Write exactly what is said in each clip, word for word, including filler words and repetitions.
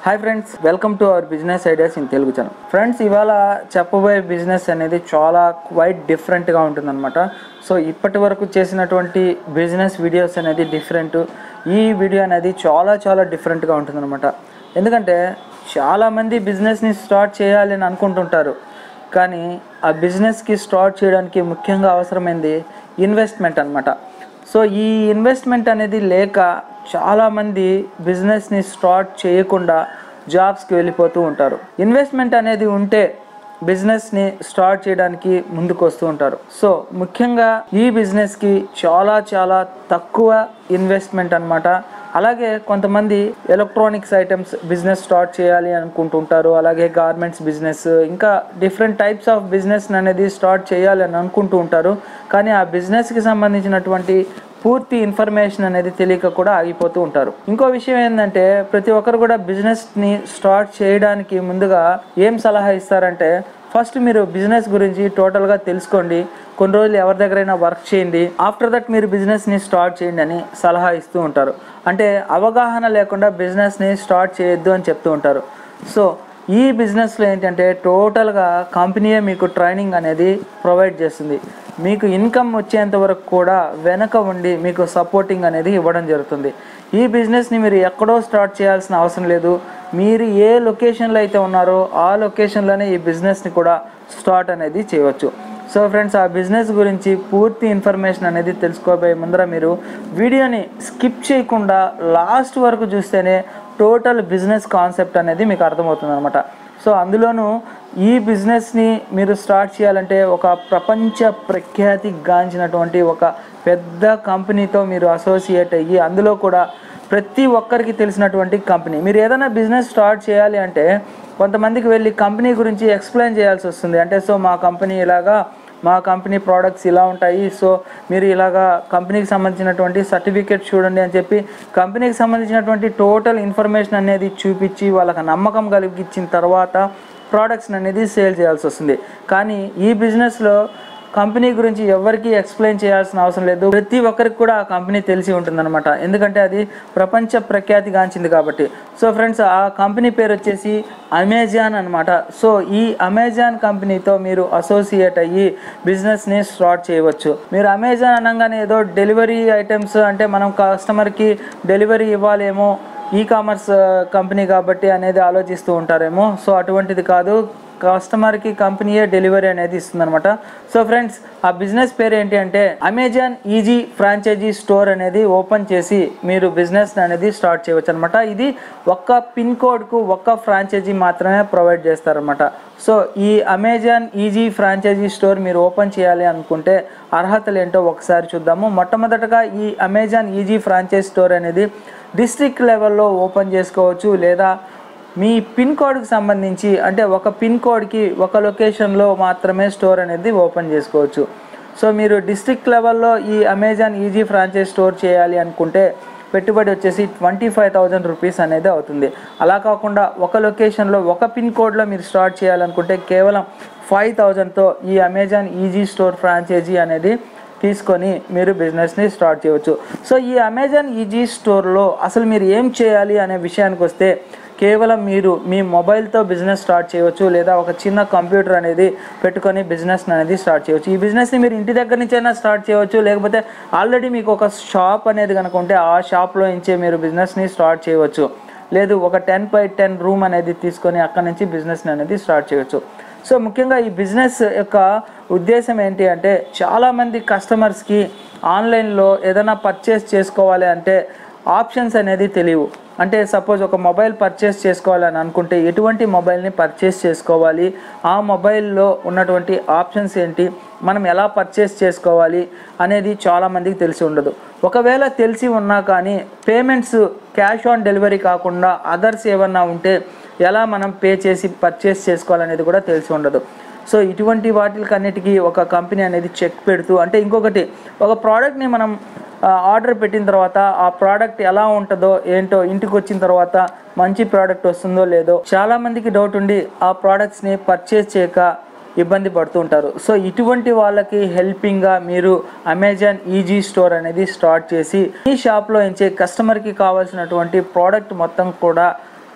Hi friends, welcome to our business ideas in Telugu channel. Friends, ఇవాళ చెప్పబోయే business అనేది చాలా క్వైట్ డిఫరెంట్గా ఉంటుందన్నమాట. సో ఇప్పటి వరకు చేసినటువంటి బిజినెస్ వీడియోస్ అనేది డిఫరెంట్. ఈ వీడియో అనేది చాలా చాలా డిఫరెంట్గా ఉంటుందన్నమాట. ఎందుకంటే చాలామంది బిజినెస్ని స్టార్ట్ చేయాలి అని అనుకుంటుంటారు, కానీ ఆ బిజినెస్కి స్టార్ట్ చేయడానికి ముఖ్యంగా అవసరమైంది ఇన్వెస్ట్మెంట్ అన్నమాట. సో ఈ ఇన్వెస్ట్మెంట్ అనేది లేక చాలామంది బిజినెస్ని స్టార్ట్ చేయకుండా జాబ్స్కి వెళ్ళిపోతూ ఉంటారు. ఇన్వెస్ట్మెంట్ అనేది ఉంటే బిజినెస్ని స్టార్ట్ చేయడానికి ముందుకు వస్తూ ఉంటారు. సో ముఖ్యంగా ఈ బిజినెస్కి చాలా చాలా తక్కువ ఇన్వెస్ట్మెంట్ అన్నమాట. అలాగే కొంతమంది ఎలక్ట్రానిక్స్ ఐటమ్స్ బిజినెస్ స్టార్ట్ చేయాలి అనుకుంటుంటారు. అలాగే గార్మెంట్స్ బిజినెస్, ఇంకా డిఫరెంట్ టైప్స్ ఆఫ్ బిజినెస్ అనేది స్టార్ట్ చేయాలి అని అనుకుంటూ ఉంటారు. కానీ ఆ బిజినెస్కి సంబంధించినటువంటి పూర్తి ఇన్ఫర్మేషన్ అనేది తెలియక కూడా ఆగిపోతూ ఉంటారు. ఇంకో విషయం ఏంటంటే, ప్రతి ఒక్కరు కూడా బిజినెస్ని స్టార్ట్ చేయడానికి ముందుగా ఏం సలహా ఇస్తారంటే, ఫస్ట్ మీరు బిజినెస్ గురించి టోటల్గా తెలుసుకోండి, కొన్ని రోజులు ఎవరి దగ్గరైనా వర్క్ చేయండి, ఆఫ్టర్ దట్ మీరు బిజినెస్ని స్టార్ట్ చేయండి అని సలహా ఇస్తూ ఉంటారు. అంటే అవగాహన లేకుండా బిజినెస్ని స్టార్ట్ చేయొద్దు అని చెప్తూ ఉంటారు. సో ఈ బిజినెస్లో ఏంటంటే టోటల్గా కంపెనీయే మీకు ట్రైనింగ్ అనేది ప్రొవైడ్ చేస్తుంది. మీకు ఇన్కమ్ వచ్చేంత వరకు కూడా వెనక ఉండి మీకు సపోర్టింగ్ అనేది ఇవ్వడం జరుగుతుంది. ఈ బిజినెస్ని మీరు ఎక్కడో స్టార్ట్ చేయాల్సిన అవసరం లేదు. మీరు ఏ లొకేషన్లో అయితే ఉన్నారో ఆ లొకేషన్లోనే ఈ బిజినెస్ని కూడా స్టార్ట్ అనేది చేయవచ్చు. సో ఫ్రెండ్స్, ఆ బిజినెస్ గురించి పూర్తి ఇన్ఫర్మేషన్ అనేది తెలుసుకోబోయే ముందర మీరు వీడియోని స్కిప్ చేయకుండా లాస్ట్ వరకు చూస్తేనే టోటల్ బిజినెస్ కాన్సెప్ట్ అనేది మీకు అర్థమవుతుంది అనమాట. సో అందులోనూ ఈ బిజినెస్ని మీరు స్టార్ట్ చేయాలంటే ఒక ప్రపంచ ప్రఖ్యాతి గాంచినటువంటి ఒక పెద్ద కంపెనీతో మీరు అసోసియేట్ అయ్యి, అందులో కూడా ప్రతి ఒక్కరికి తెలిసినటువంటి కంపెనీ. మీరు ఏదైనా బిజినెస్ స్టార్ట్ చేయాలి అంటే కొంతమందికి వెళ్ళి కంపెనీ గురించి ఎక్స్ప్లెయిన్ చేయాల్సి వస్తుంది. అంటే సో మా కంపెనీ ఇలాగా, మా కంపెనీ ప్రోడక్ట్స్ ఇలా ఉంటాయి, సో మీరు ఇలాగా కంపెనీకి సంబంధించినటువంటి సర్టిఫికేట్ చూడండి అని చెప్పి కంపెనీకి సంబంధించినటువంటి టోటల్ ఇన్ఫర్మేషన్ అనేది చూపించి వాళ్ళకి నమ్మకం కలిగించిన తర్వాత ప్రోడక్ట్స్ అనేది సేల్ చేయాల్సి వస్తుంది. కానీ ఈ బిజినెస్లో కంపెనీ గురించి ఎవరికి ఎక్స్ప్లెయిన్ చేయాల్సిన అవసరం లేదు. ప్రతి ఒక్కరికి కూడా ఆ కంపెనీ తెలిసి ఉంటుందన్నమాట, ఎందుకంటే అది ప్రపంచ ప్రఖ్యాతి గాంచింది కాబట్టి. సో ఫ్రెండ్స్, ఆ కంపెనీ పేరు వచ్చేసి అమెజాన్ అనమాట. సో ఈ అమెజాన్ కంపెనీతో మీరు అసోసియేట్ అయ్యి బిజినెస్ని స్టార్ట్ చేయవచ్చు. మీరు అమెజాన్ అనగానే ఏదో డెలివరీ ఐటమ్స్ అంటే మనం కస్టమర్కి డెలివరీ ఇవ్వాలేమో, ఈ కామర్స్ కంపెనీ కాబట్టి అనేది ఆలోచిస్తూ ఉంటారేమో. సో అటువంటిది కాదు, కస్టమర్కి కంపెనీయే డెలివరీ అనేది ఇస్తుంది అనమాట. సో ఫ్రెండ్స్, ఆ బిజినెస్ పేరు ఏంటి అంటే అమెజాన్ ఈజీ ఫ్రాంచైజీ స్టోర్ అనేది ఓపెన్ చేసి మీరు బిజినెస్ అనేది స్టార్ట్ చేయవచ్చు అనమాట. ఇది ఒక్క పిన్ కోడ్కు ఒక్క ఫ్రాంచైజీ మాత్రమే ప్రొవైడ్ చేస్తారనమాట. సో ఈ అమెజాన్ ఈజీ ఫ్రాంచైజీ స్టోర్ మీరు ఓపెన్ చేయాలి అనుకుంటే అర్హతలు ఏంటో ఒకసారి చూద్దాము. మొట్టమొదటగా ఈ అమెజాన్ ఈజీ ఫ్రాంచైజీ స్టోర్ అనేది డిస్ట్రిక్ట్ లెవెల్లో ఓపెన్ చేసుకోవచ్చు, లేదా మీ పిన్ కోడ్కి సంబంధించి అంటే ఒక పిన్ కోడ్కి ఒక లొకేషన్లో మాత్రమే స్టోర్ అనేది ఓపెన్ చేసుకోవచ్చు. సో మీరు డిస్ట్రిక్ట్ లెవెల్లో ఈ అమెజాన్ ఈజీ ఫ్రాంచైజ్ స్టోర్ చేయాలి అనుకుంటే పెట్టుబడి వచ్చేసి ట్వంటీ ఫైవ్ థౌజండ్ రూపీస్ అనేది అవుతుంది. అలా కాకుండా ఒక లొకేషన్లో ఒక పిన్ కోడ్లో మీరు స్టార్ట్ చేయాలనుకుంటే కేవలం ఫైవ్ థౌజండ్తో ఈ అమెజాన్ ఈజీ స్టోర్ ఫ్రాంచైజీ అనేది తీసుకొని మీరు బిజినెస్ని స్టార్ట్ చేయవచ్చు. సో ఈ అమెజాన్ ఈజీ స్టోర్లో అసలు మీరు ఏం చేయాలి అనే విషయానికి వస్తే, కేవలం మీరు మీ మొబైల్తో బిజినెస్ స్టార్ట్ చేయవచ్చు, లేదా ఒక చిన్న కంప్యూటర్ అనేది పెట్టుకొని బిజినెస్ అనేది స్టార్ట్ చేయవచ్చు. ఈ బిజినెస్ని మీరు ఇంటి దగ్గర నుంచైనా స్టార్ట్ చేయవచ్చు, లేకపోతే ఆల్రెడీ మీకు ఒక షాప్ అనేది కనుక ఉంటే ఆ షాప్లో నుంచే మీరు బిజినెస్ని స్టార్ట్ చేయవచ్చు. లేదు, ఒక టెన్ బై టెన్ రూమ్ అనేది తీసుకొని అక్కడ నుంచి బిజినెస్ని అనేది స్టార్ట్ చేయవచ్చు. సో ముఖ్యంగా ఈ బిజినెస్ యొక్క ఉద్దేశం ఏంటి అంటే, చాలామంది కస్టమర్స్కి ఆన్లైన్లో ఏదైనా పర్చేస్ చేసుకోవాలి అంటే ఆప్షన్స్ అనేది తెలియవు. అంటే సపోజ్ ఒక మొబైల్ పర్చేస్ చేసుకోవాలని అనుకుంటే ఎటువంటి మొబైల్ని పర్చేస్ చేసుకోవాలి, ఆ మొబైల్లో ఉన్నటువంటి ఆప్షన్స్ ఏంటి, మనం ఎలా పర్చేస్ చేసుకోవాలి అనేది చాలామందికి తెలిసి ఉండదు. ఒకవేళ తెలిసి ఉన్నా కానీ పేమెంట్స్ క్యాష్ ఆన్ డెలివరీ కాకుండా అదర్స్ ఏమన్నా ఉంటే ఎలా మనం పే చేసి పర్చేస్ చేసుకోవాలనేది కూడా తెలిసి ఉండదు. సో ఇటువంటి వాటికన్నిటికీ ఒక కంపెనీ అనేది చెక్ పెడుతూ, అంటే ఇంకొకటి, ఒక ప్రోడక్ట్ని మనం ఆర్డర్ పెట్టిన తర్వాత ఆ ప్రోడక్ట్ ఎలా ఉంటుందో ఏంటో, ఇంటికి వచ్చిన తర్వాత మంచి ప్రోడక్ట్ వస్తుందో లేదో చాలామందికి డౌట్ ఉండి ఆ ప్రోడక్ట్స్ని పర్చేస్ చేయక ఇబ్బంది పడుతూ ఉంటారు. సో ఇటువంటి వాళ్ళకి హెల్పింగ్గా మీరు అమెజాన్ ఈజీ స్టోర్ అనేది స్టార్ట్ చేసి ఈ షాప్లో ఎంచే కస్టమర్కి కావాల్సినటువంటి ప్రోడక్ట్ మొత్తం కూడా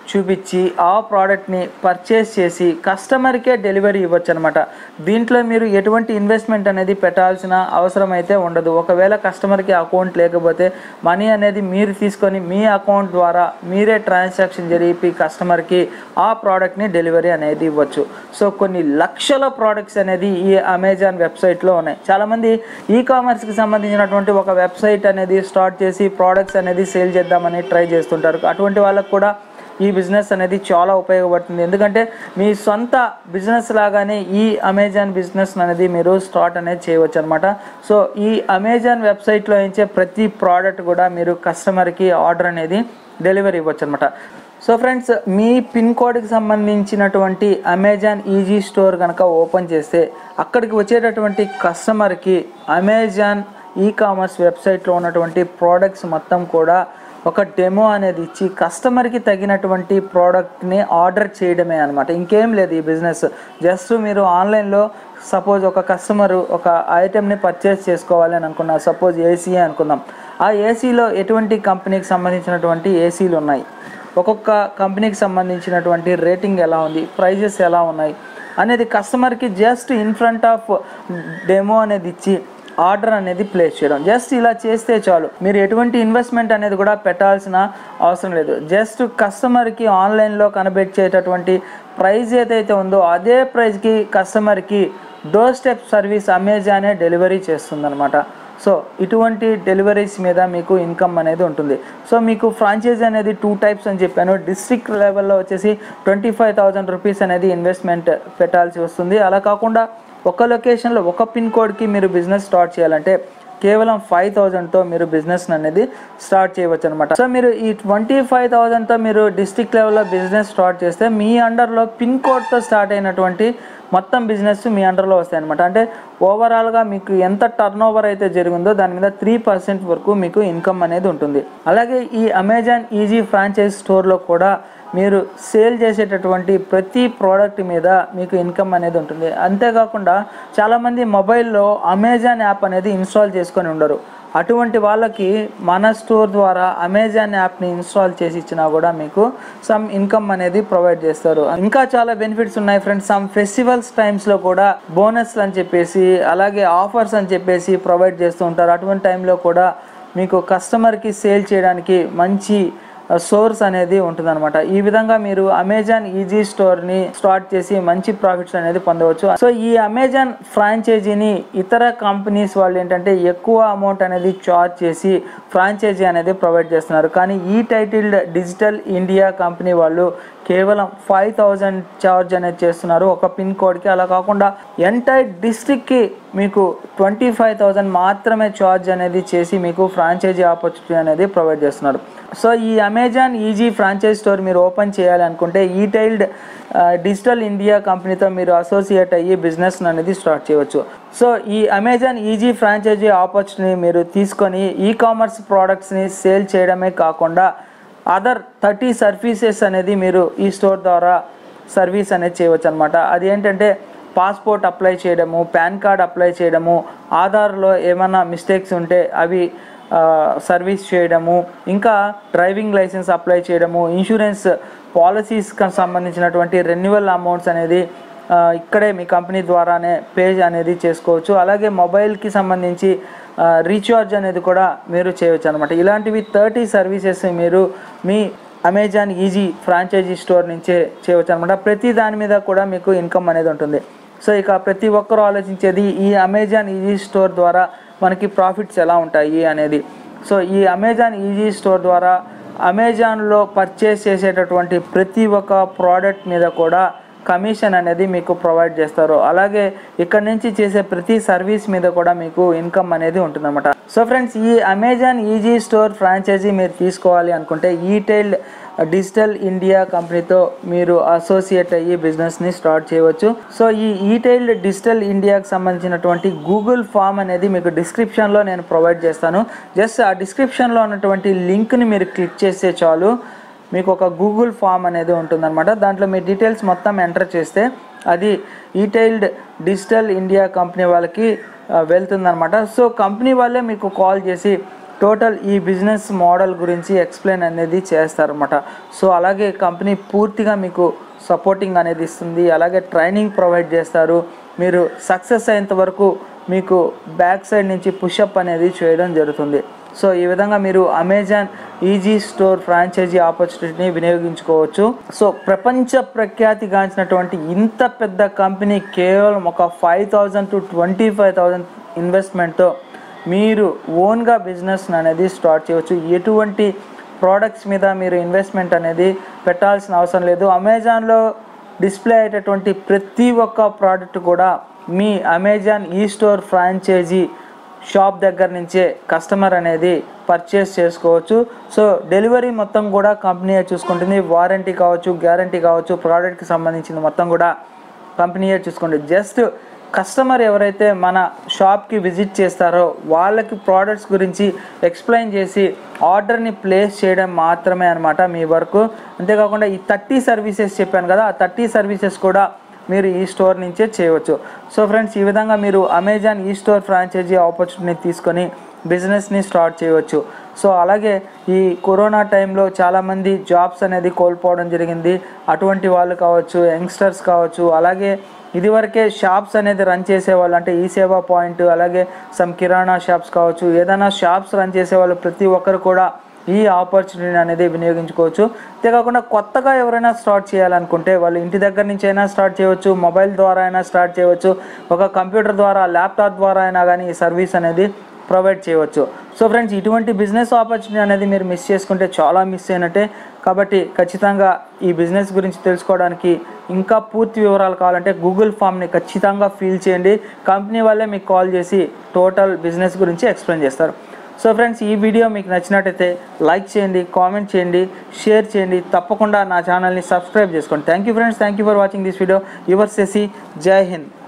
చూపించి ఆ ప్రోడక్ట్ని పర్చేస్ చేసి కస్టమర్కే డెలివరీ ఇవ్వచ్చు అనమాట. దీంట్లో మీరు ఎటువంటి ఇన్వెస్ట్మెంట్ అనేది పెట్టాల్సిన అవసరం అయితే ఉండదు. ఒకవేళ కస్టమర్కి అకౌంట్ లేకపోతే మనీ అనేది మీరు తీసుకొని మీ అకౌంట్ ద్వారా మీరే ట్రాన్సాక్షన్ జరిపి కస్టమర్కి ఆ ప్రోడక్ట్ని డెలివరీ అనేది ఇవ్వచ్చు. సో కొన్ని లక్షల ప్రోడక్ట్స్ అనేది ఈ అమెజాన్ వెబ్సైట్లో ఉన్నాయి. చాలామంది ఈ కామర్స్కి సంబంధించినటువంటి ఒక వెబ్సైట్ అనేది స్టార్ట్ చేసి ప్రోడక్ట్స్ అనేది సేల్ చేద్దామని ట్రై చేస్తుంటారు. అటువంటి వాళ్ళకు కూడా ఈ బిజినెస్ అనేది చాలా ఉపయోగపడుతుంది. ఎందుకంటే మీ సొంత బిజినెస్ లాగానే ఈ అమెజాన్ బిజినెస్ అనేది మీరు స్టార్ట్ అనేది చేయవచ్చు అనమాట. సో ఈ అమెజాన్ వెబ్సైట్లో ఇచ్చే ప్రతి ప్రోడక్ట్ కూడా మీరు కస్టమర్కి ఆర్డర్ అనేది డెలివరీ ఇవ్వచ్చు అనమాట. సో ఫ్రెండ్స్, మీ పిన్ కోడ్కి సంబంధించినటువంటి అమెజాన్ ఈజీ స్టోర్ కనుక ఓపెన్ చేస్తే అక్కడికి వచ్చేటటువంటి కస్టమర్కి అమెజాన్ ఈ కామర్స్ వెబ్సైట్లో ఉన్నటువంటి ప్రోడక్ట్స్ మొత్తం కూడా ఒక డెమో అనేది ఇచ్చి కస్టమర్కి తగినటువంటి ప్రోడక్ట్ని ఆర్డర్ చేయడమే అనమాట. ఇంకేం లేదు ఈ బిజినెస్. జస్ట్ మీరు ఆన్లైన్లో సపోజ్ ఒక కస్టమరు ఒక ఐటెంని పర్చేస్ చేసుకోవాలి అని అనుకున్నారు. సపోజ్ ఏసీ అనుకుందాం. ఆ ఏసీలో ఎటువంటి కంపెనీకి సంబంధించినటువంటి ఏసీలు ఉన్నాయి, ఒక్కొక్క కంపెనీకి సంబంధించినటువంటి రేటింగ్ ఎలా ఉంది, ప్రైజెస్ ఎలా ఉన్నాయి అనేది కస్టమర్కి just in front of demo అనేది ఇచ్చి ఆర్డర్ అనేది ప్లేస్ చేయడం. జస్ట్ ఇలా చేస్తే చాలు. మీరు ఎటువంటి ఇన్వెస్ట్మెంట్ అనేది కూడా పెట్టాల్సిన అవసరం లేదు. జస్ట్ కస్టమర్కి ఆన్లైన్లో కనిపెట్టేటటువంటి ప్రైస్ ఏదైతే ఉందో అదే ప్రైస్కి కస్టమర్కి డోర్ స్టెప్ సర్వీస్ అమెజానే డెలివరీ చేస్తుందన్నమాట. సో ఇటువంటి డెలివరీస్ మీద మీకు ఇన్కమ్ అనేది ఉంటుంది. సో మీకు ఫ్రాంచైజీ అనేది టూ టైప్స్ అని చెప్పాను. డిస్ట్రిక్ట్ లెవెల్లో వచ్చేసి ట్వంటీ ఫైవ్ థౌజండ్ రూపీస్ అనేది ఇన్వెస్ట్మెంట్ పెట్టాల్సి వస్తుంది. అలా కాకుండా ఒక లొకేషన్లో ఒక పిన్ కోడ్కి మీరు బిజినెస్ స్టార్ట్ చేయాలంటే కేవలం ఫైవ్ థౌజండ్తో మీరు బిజినెస్ అనేది స్టార్ట్ చేయవచ్చు అనమాట. సో మీరు ఈ ట్వంటీ ఫైవ్ థౌజండ్తో మీరు డిస్ట్రిక్ట్ లెవెల్లో బిజినెస్ స్టార్ట్ చేస్తే మీ అండర్లో పిన్ కోడ్తో స్టార్ట్ అయినటువంటి మొత్తం బిజినెస్ మీ అండర్లో వస్తాయి అనమాట. అంటే ఓవరాల్గా మీకు ఎంత టర్న్ ఓవర్ అయితే జరిగిందో దాని మీద త్రీ పర్సెంట్ వరకు మీకు ఇన్కమ్ అనేది ఉంటుంది. అలాగే ఈ అమెజాన్ ఈజీ ఫ్రాంచైజ్ స్టోర్లో కూడా మీరు సేల్ చేసేటటువంటి ప్రతి ప్రోడక్ట్ మీద మీకు ఇన్కమ్ అనేది ఉంటుంది. అంతేకాకుండా చాలామంది మొబైల్లో అమెజాన్ యాప్ అనేది ఇన్స్టాల్ చేసుకొని ఉండరు. అటువంటి వాళ్ళకి మన స్టోర్ ద్వారా అమెజాన్ యాప్ని ఇన్స్టాల్ చేసి ఇచ్చినా కూడా మీకు సమ్ ఇన్కమ్ అనేది ప్రొవైడ్ చేస్తారు. ఇంకా చాలా బెనిఫిట్స్ ఉన్నాయి ఫ్రెండ్స్. సమ్ ఫెస్టివల్స్ టైమ్స్లో కూడా బోనస్లు అని చెప్పేసి అలాగే ఆఫర్స్ అని చెప్పేసి ప్రొవైడ్ చేస్తూ ఉంటారు. అటువంటి టైంలో కూడా మీకు కస్టమర్కి సేల్ చేయడానికి మంచి సోర్స్ అనేది ఉంటుందన్నమాట. ఈ విధంగా మీరు అమెజాన్ ఈజీ స్టోర్ని స్టార్ట్ చేసి మంచి ప్రాఫిట్స్ అనేది పొందవచ్చు. సో ఈ అమెజాన్ ఫ్రాంచైజీని ఇతర కంపెనీస్ వాళ్ళు ఏంటంటే ఎక్కువ అమౌంట్ అనేది చార్జ్ చేసి ఫ్రాంచైజీ అనేది ప్రొవైడ్ చేస్తున్నారు. కానీ ఈ టైటిల్డ్ డిజిటల్ ఇండియా కంపెనీ వాళ్ళు కేవలం ఫైవ్ థౌజండ్ ఛార్జ్ అనేది చేస్తున్నారు ఒక పిన్ కోడ్కి. అలా కాకుండా ఎంటైర్ డిస్ట్రిక్ట్కి మీకు ట్వంటీ ఫైవ్ థౌజండ్ మాత్రమే ఛార్జ్ అనేది చేసి మీకు ఫ్రాంచైజీ ఆపర్చునిటీ అనేది ప్రొవైడ్ చేస్తున్నారు. సో ఈ అమెజాన్ ఈజీ ఫ్రాంచైజ్ స్టోర్ మీరు ఓపెన్ చేయాలి అనుకుంటే ఈ టైల్డ్ డిజిటల్ ఇండియా కంపెనీతో మీరు అసోసియేట్ అయ్యి బిజినెస్ అనేది స్టార్ట్ చేయవచ్చు. సో ఈ అమెజాన్ ఈజీ ఫ్రాంచైజీ ఆపర్చునిటీ మీరు తీసుకొని ఈ కామర్స్ ప్రోడక్ట్స్ని సేల్ చేయడమే కాకుండా అదర్ థర్టీ సర్వీసెస్ అనేది మీరు ఈ స్టోర్ ద్వారా సర్వీస్ అనేది చేయవచ్చు అనమాట. అది ఏంటంటే పాస్పోర్ట్ అప్లై చేయడము, పాన్ కార్డ్ అప్లై చేయడము, ఆధార్లో ఏమైనా మిస్టేక్స్ ఉంటే అవి సర్వీస్ చేయడము, ఇంకా డ్రైవింగ్ లైసెన్స్ అప్లై చేయడము, ఇన్సూరెన్స్ పాలసీస్కి సంబంధించినటువంటి రెన్యువల్ అమౌంట్స్ అనేది ఇక్కడే మీ కంపెనీ ద్వారానే పే అనేది చేసుకోవచ్చు. అలాగే మొబైల్కి సంబంధించి రీఛార్జ్ అనేది కూడా మీరు చేయవచ్చు అనమాట. ఇలాంటివి థర్టీ సర్వీసెస్ మీరు మీ అమెజాన్ ఈజీ ఫ్రాంచైజీ స్టోర్ నుంచే చేయవచ్చు అనమాట. ప్రతి దాని మీద కూడా మీకు ఇన్కమ్ అనేది ఉంటుంది. సో ఇక ప్రతి ఒక్కరూ ఆలోచించేది ఈ అమెజాన్ ఈజీ స్టోర్ ద్వారా మనకి ప్రాఫిట్స్ ఎలా ఉంటాయి అనేది. సో ఈ అమెజాన్ ఈజీ స్టోర్ ద్వారా అమెజాన్లో పర్చేస్ చేసేటటువంటి ప్రతి ఒక్క ప్రోడక్ట్ మీద కూడా కమిషన్ అనేది మీకు ప్రొవైడ్ చేస్తారు. అలాగే ఇక్కడ నుంచి చేసే ప్రతి సర్వీస్ మీద కూడా మీకు ఇన్కమ్ అనేది ఉంటుందన్నమాట. సో ఫ్రెండ్స్, ఈ అమెజాన్ ఈజీ స్టోర్ ఫ్రాంచైజీ మీరు తీసుకోవాలి అనుకుంటే ఈటైల్డ్ డిజిటల్ ఇండియా కంపెనీతో మీరు అసోసియేట్ అయ్యి బిజినెస్ని స్టార్ట్ చేయవచ్చు. సో ఈ ఈటైల్డ్ డిజిటల్ ఇండియాకి సంబంధించినటువంటి గూగుల్ ఫామ్ అనేది మీకు డిస్క్రిప్షన్లో నేను ప్రొవైడ్ చేస్తాను. జస్ట్ ఆ డిస్క్రిప్షన్లో ఉన్నటువంటి లింక్ని మీరు క్లిక్ చేస్తే చాలు మీకు ఒక గూగుల్ ఫామ్ అనేది ఉంటుందన్నమాట. దాంట్లో మీ డీటెయిల్స్ మొత్తం ఎంటర్ చేస్తే అది ఈటైల్డ్ డిజిటల్ ఇండియా కంపెనీ వాళ్ళకి వెళ్తుందన్నమాట. సో కంపెనీ వాళ్ళే మీకు కాల్ చేసి టోటల్ ఈ బిజినెస్ మోడల్ గురించి ఎక్స్ప్లెయిన్ అనేది చేస్తారన్నమాట. సో అలాగే కంపెనీ పూర్తిగా మీకు సపోర్టింగ్ అనేది ఇస్తుంది, అలాగే ట్రైనింగ్ ప్రొవైడ్ చేస్తారు. మీరు సక్సెస్ అయ్యేంత వరకు మీకు బ్యాక్ సైడ్ నుంచి పుషప్ అనేది చేయడం జరుగుతుంది. సో ఈ విధంగా మీరు అమెజాన్ ఈజీ స్టోర్ ఫ్రాంచైజీ ఆపర్చునిటీని వినియోగించుకోవచ్చు. సో ప్రపంచ ప్రఖ్యాతిగాంచినటువంటి ఇంత పెద్ద కంపెనీ కేవలం ఒక five thousand to twenty five thousand ఇన్వెస్ట్మెంట్తో మీరు ఓన్గా బిజినెస్ అనేది స్టార్ట్ చేయవచ్చు. ఎటువంటి ప్రోడక్ట్స్ మీద మీరు ఇన్వెస్ట్మెంట్ అనేది పెట్టాల్సిన అవసరం లేదు. అమెజాన్లో డిస్ప్లే అయ్యేటటువంటి ప్రతి ఒక్క ప్రోడక్ట్ కూడా మీ అమెజాన్ ఈ స్టోర్ ఫ్రాంచైజీ షాప్ దగ్గర నుంచే కస్టమర్ అనేది పర్చేస్ చేసుకోవచ్చు. సో డెలివరీ మొత్తం కూడా కంపెనీయే చూసుకుంటుంది. వారంటీ కావచ్చు, గ్యారంటీ కావచ్చు, ప్రోడక్ట్కి సంబంధించింది మొత్తం కూడా కంపెనీయే చూసుకుంటుంది. జస్ట్ కస్టమర్ ఎవరైతే మన షాప్కి విజిట్ చేస్తారో వాళ్ళకి ప్రోడక్ట్స్ గురించి ఎక్స్ప్లెయిన్ చేసి ఆర్డర్ని ప్లేస్ చేయడం మాత్రమే అనమాట మీ వర్క్. అంతేకాకుండా ఈ థర్టీ సర్వీసెస్ చెప్పాను కదా, ఆ థర్టీ సర్వీసెస్ కూడా మీరు ఈ స్టోర్ నుంచే చేయవచ్చు. సో ఫ్రెండ్స్, ఈ విధంగా మీరు అమెజాన్ ఈ స్టోర్ ఫ్రాంచైజీ ఆపర్చునిటీ తీసుకొని బిజినెస్ని స్టార్ట్ చేయవచ్చు. సో అలాగే ఈ కరోనా టైంలో చాలామంది జాబ్స్ అనేది కోల్పోవడం జరిగింది. అటువంటి వాళ్ళు కావచ్చు, యంగ్స్టర్స్ కావచ్చు, అలాగే ఇదివరకే షాప్స్ అనేది రన్ చేసేవాళ్ళు, అంటే ఈ సేవా పాయింట్, అలాగే సమ్ కిరాణా షాప్స్ కావచ్చు, ఏదైనా షాప్స్ రన్ చేసేవాళ్ళు ప్రతి ఒక్కరు కూడా ఈ ఆపర్చునిటీ అనేది వినియోగించుకోవచ్చు. అంతేకాకుండా కొత్తగా ఎవరైనా స్టార్ట్ చేయాలనుకుంటే వాళ్ళు ఇంటి దగ్గర నుంచి అయినా స్టార్ట్ చేయవచ్చు, మొబైల్ ద్వారా అయినా స్టార్ట్ చేయవచ్చు, ఒక కంప్యూటర్ ద్వారా, ల్యాప్టాప్ ద్వారా అయినా కానీ ఈ సర్వీస్ అనేది ప్రొవైడ్ చేయవచ్చు. సో ఫ్రెండ్స్, ఇటువంటి బిజినెస్ ఆపర్చునిటీ అనేది మీరు మిస్ చేసుకుంటే చాలా మిస్ అయినట్టే. కాబట్టి ఖచ్చితంగా ఈ బిజినెస్ గురించి తెలుసుకోవడానికి ఇంకా పూర్తి వివరాలు కావాలంటే గూగుల్ ఫామ్ని ఖచ్చితంగా ఫిల్ చేయండి. కంపెనీ వాళ్ళే మీకు కాల్ చేసి టోటల్ బిజినెస్ గురించి ఎక్స్ప్లెయిన్ చేస్తారు. సో ఫ్రెండ్స్, ఈ వీడియో మీకు నచ్చినట్టయితే లైక్ చేయండి, కామెంట్ చేయండి, షేర్ చేయండి. తప్పకుండా నా ఛానల్ని సబ్స్క్రైబ్ చేసుకోండి. Thank you friends, thank you for watching this video. Your Shashi. జై హింద్.